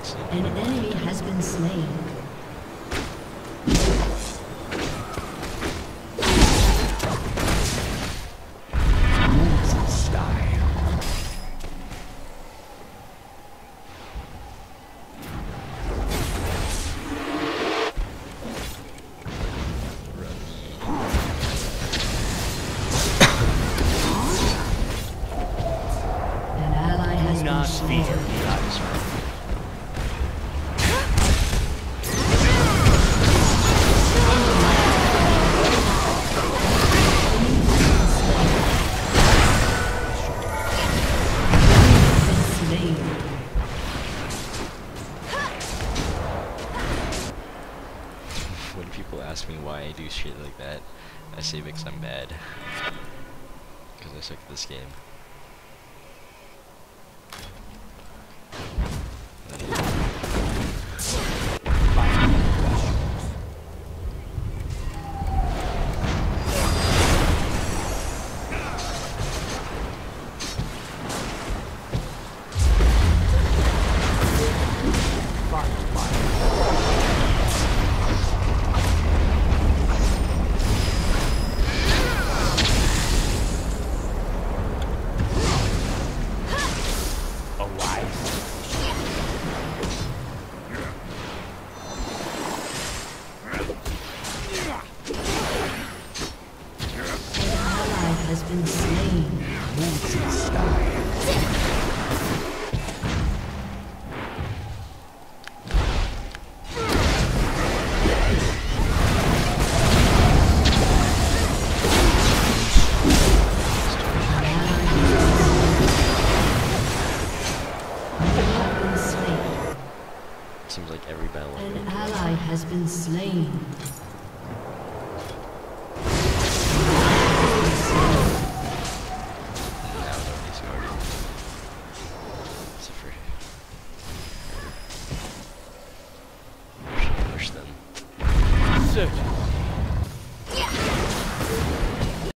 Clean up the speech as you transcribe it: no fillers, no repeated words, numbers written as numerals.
see. An enemy has been slain. An ally has been slain. When people ask me why I do shit like that, I say because I'm bad. Because I suck at this game.